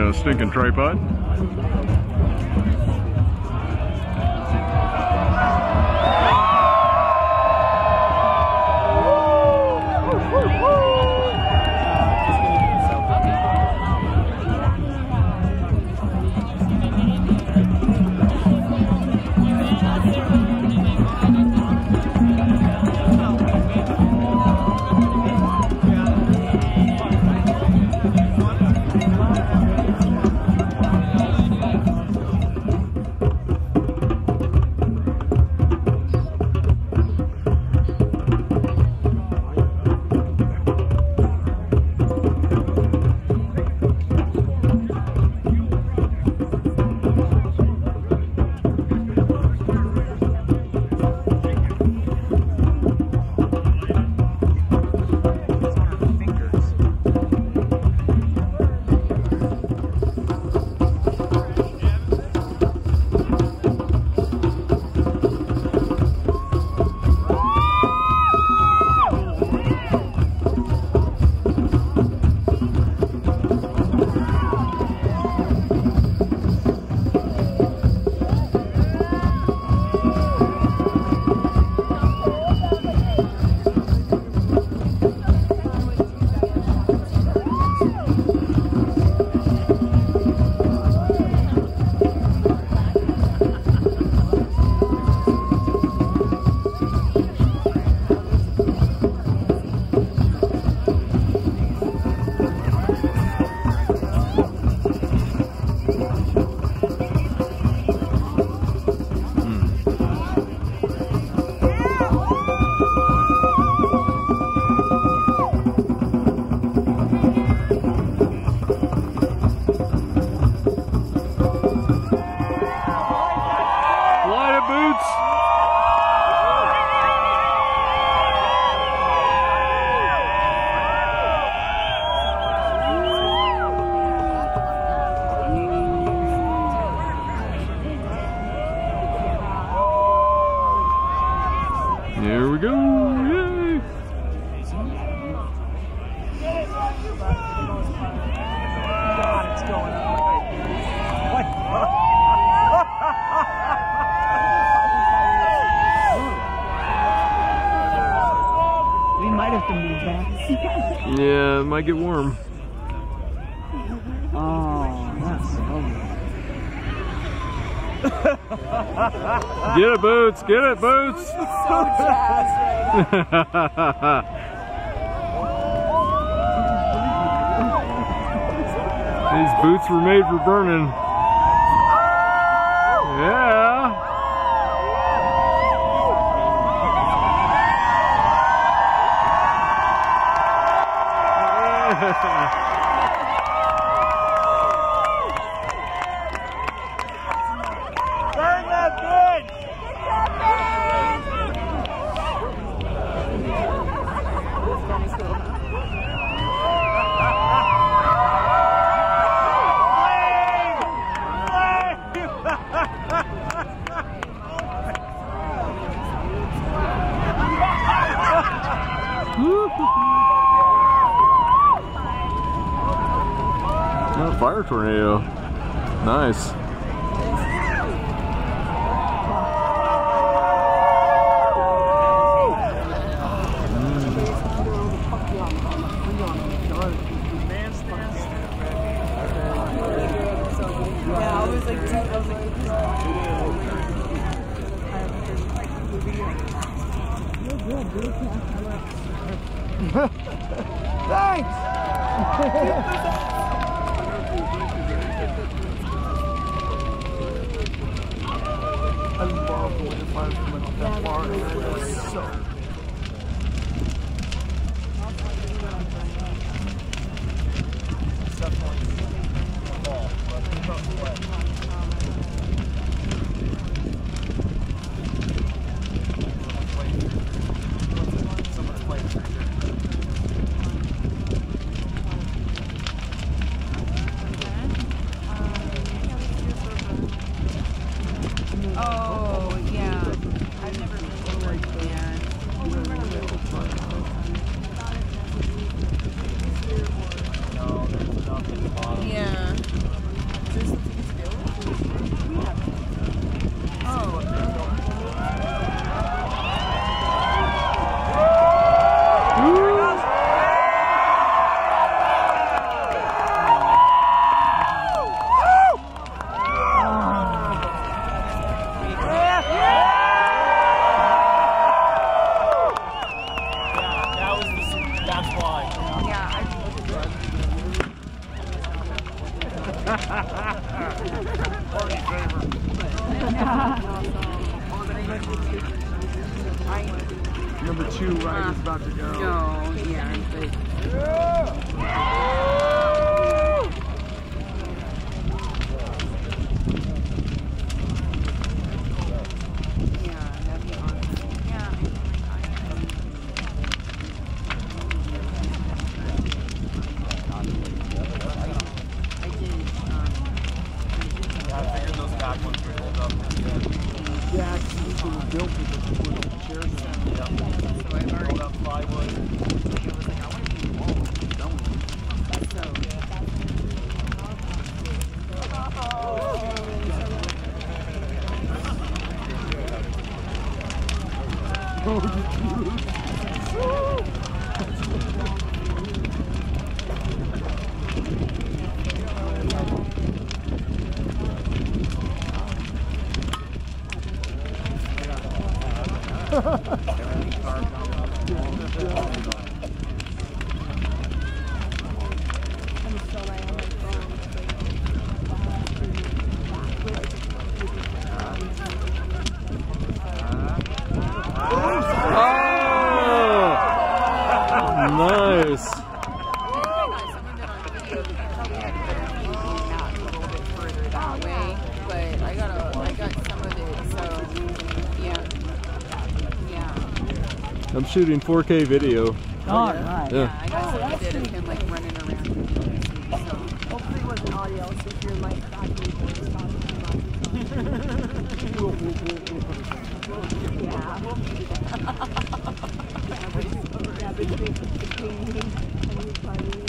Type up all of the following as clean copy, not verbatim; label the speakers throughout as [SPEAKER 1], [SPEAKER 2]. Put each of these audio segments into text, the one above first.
[SPEAKER 1] a stinking tripod. Here we go! Yay!
[SPEAKER 2] God, it's going up. We might have to move back.
[SPEAKER 1] Yeah, it might get warm.
[SPEAKER 2] Oh, that's lovely.
[SPEAKER 1] Get it, Boots! Get it, Boots!
[SPEAKER 3] So jazzed right
[SPEAKER 1] These boots were made for burning. Yeah.
[SPEAKER 2] Burn that bitch!
[SPEAKER 1] Oh, fire tornado. Nice.
[SPEAKER 3] Yeah, I was like, dude, I was like,
[SPEAKER 2] Thanks! I love the way the fire's coming off that bar. It's so
[SPEAKER 3] oh, yeah. I've never been to like that. Yeah.
[SPEAKER 1] That's why.
[SPEAKER 3] Yeah,
[SPEAKER 2] Number 2 rider's about to go.
[SPEAKER 3] no, yeah, that'd be awesome. Yeah. I did,
[SPEAKER 1] I figured those back ones would hold up.
[SPEAKER 2] Yeah, these were built with the chairs.
[SPEAKER 3] so I've already,
[SPEAKER 1] Hold up plywood.
[SPEAKER 3] I was like, I want to be involved.
[SPEAKER 1] Nice.
[SPEAKER 3] Someone did on video, you probably had that a little bit further that way, but I got some of it, so yeah.
[SPEAKER 1] I'm shooting 4K video.
[SPEAKER 4] Oh, nice.
[SPEAKER 1] Yeah.
[SPEAKER 3] I got some of it of him like running around. So
[SPEAKER 4] Hopefully it wasn't audio, so if you're like back between me and you, Carly,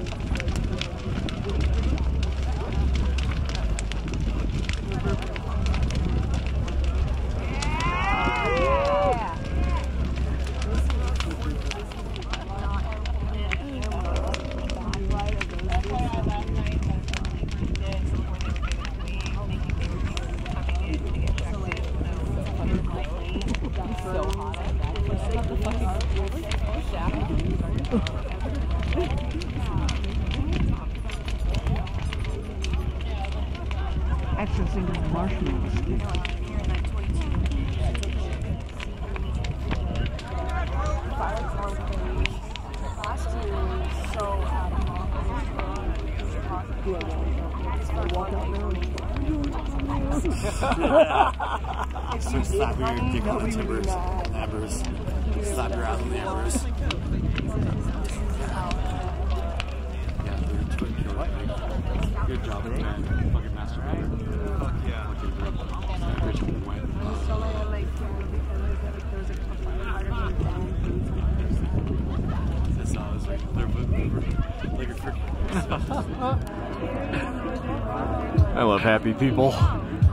[SPEAKER 4] Actually, I was thinking of marshmallows.
[SPEAKER 5] So slap your dick on the timbers, embers. Slap your ass on the embers. Yeah, good job, man. Fucking mastermind. Fuck yeah. Richmond went.
[SPEAKER 1] I love happy people.